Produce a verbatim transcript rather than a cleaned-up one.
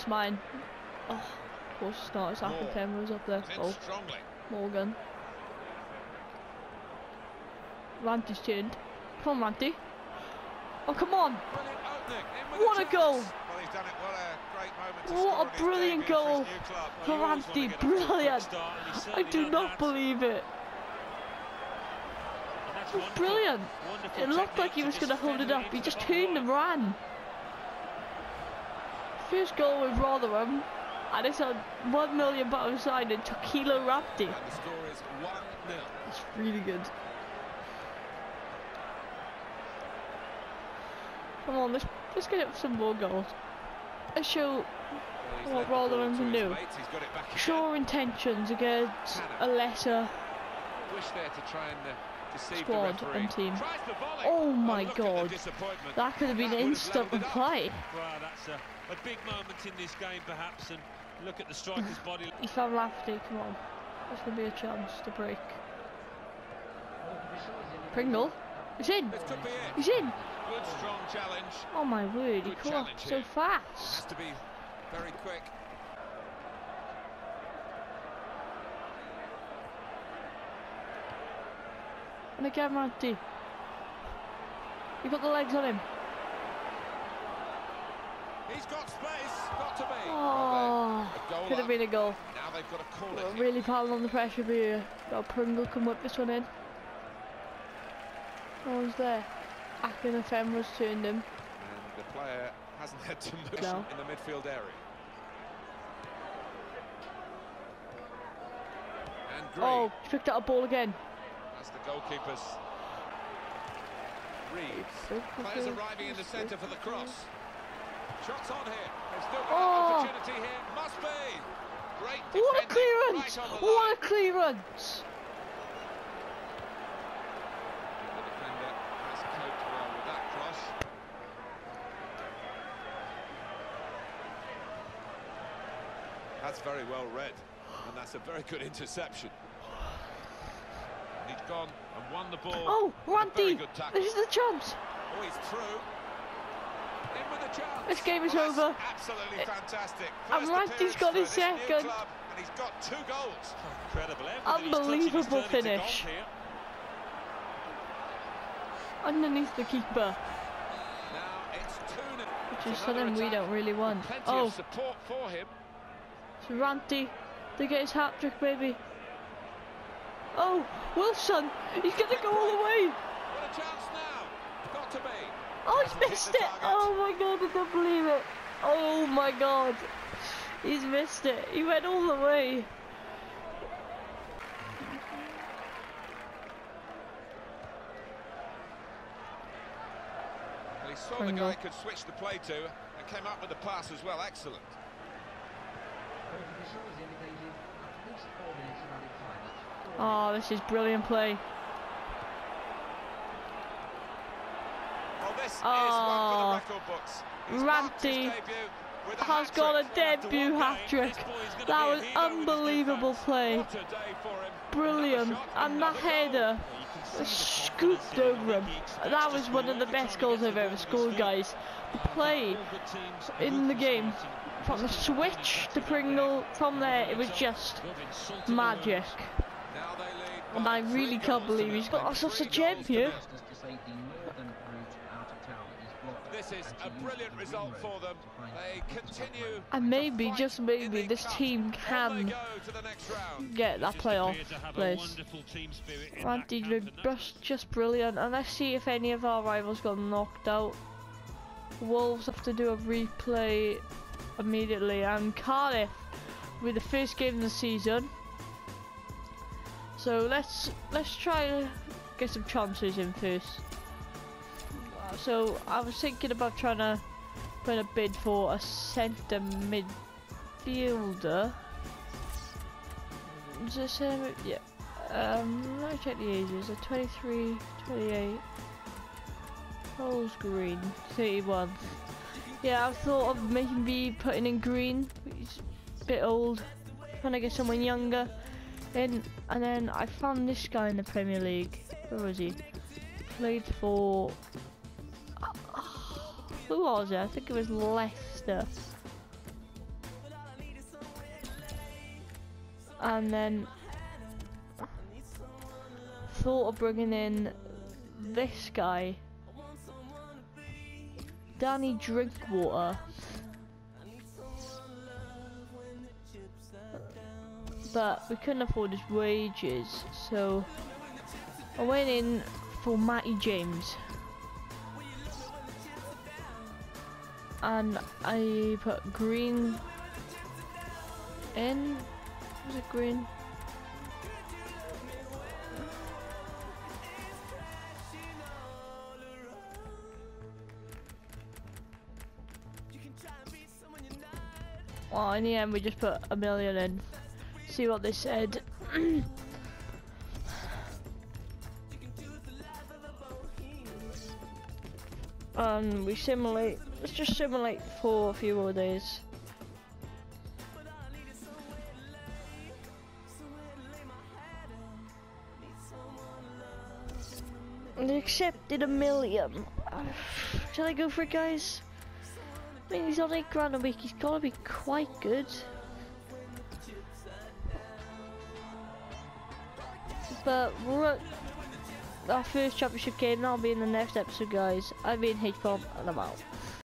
it's mine. Oh, of course it's not. It's Akapem was up there. Oh, Morgan. Ranty's turned. Come on, Ranty. Oh, come on. What a goal. What a brilliant goal for Ranty. Brilliant. I do not believe it. It was brilliant. It looked like he was going to hold it up. He just turned and ran. First goal with Rotherham, and it's a one million pound signing to Kilo Rapti. The score is one nil. It's really good. Come on, let's let's get up some more goals. Let's show well, what Rotherham can do. Show our intentions against a lesser Wish there to try and, uh, squad and team. Oh my god, that could have been instant play. Well, that's a, a big moment in this game perhaps, and look at the striker's body. He's found Lafty, come on. There's going to be a chance to break. Pringle, he's in! He's in! Good strong challenge. Oh my word, he caught up so fast. Has to be very quick. And again, Ranty. You got the legs on him. He's got space, got to be. Oh, could have been a goal. Now they've got to call it. Well, really piling on the pressure here. Got Pringle can whip this one in. No one's there. Akapem was turned him. And the player hasn't had to move no. in the midfield area. And Green. Oh, he picked up a ball again. That's the goalkeeper's. Reeves. Players arriving in the centre for the cross. Shots on here. They've still got oh. an opportunity here. Must be. Great what a clearance! Right what a clearance! The defender has coped well with that cross. That's very well read, and that's a very good interception. He's gone and won the ball. Oh, Ranty! This is the chance. Oh, he's through. In with the chance. This game is well, over. Absolutely fantastic. And Ranty's got his second. Club, and he's got two goals. Incredible. Unbelievable finish. Underneath the keeper. Now it's two nil. Which is something we don't really want. Plenty oh, of support for him. So Ranty to get his hat trick, baby. Oh, Wilson! He's gonna go all the way! What a chance now! Got to be! Oh, he's missed it! Oh my god, I can't believe it! Oh my god! He's missed it! He went all the way! Well, he saw the guy could switch the play to and came up with the pass as well. Excellent. Oh, this is brilliant play. Well, this oh, is one for the record books. Ranty has got a debut hat-trick. That was unbelievable play. Brilliant. And that header scooped over him. That was one of the best goals I've ever scored, guys. The play in the game, from the switch to Pringle, from there, it was just magic. And I really can't believe he's got ourselves a gem here. This is a brilliant result for them. They continue. And maybe, just maybe, this team can get that playoff place. Ranty did just brilliant. And let's see if any of our rivals got knocked out. Wolves have to do a replay immediately. And Cardiff with the first game of the season. So let's let's try to get some chances in first. So I was thinking about trying to put a bid for a centre midfielder. Is this him? Yeah. Um, let me check the ages. A twenty-three, twenty-eight. Rose Green, thirty-one. Yeah, I thought of maybe putting in Green. He's a bit old. Trying to get someone younger. In, and then I found this guy in the Premier League. Where was he? Played for. Uh, who was it? I think it was Leicester. and then thought of bringing in this guy, Danny Drinkwater, but we couldn't afford his wages, so I went in for Matty James, and I put Green in. Was it Green? Well, in the end we just put a million in. See what they said. And we simulate, let's just simulate for a few more days. And they accepted a million. Shall I go for it, guys? I mean, he's on eight grand a week, he's gotta be quite good. But we're at our first championship game, that'll be in the next episode, guys. I've been H-Bomb, and I'm out.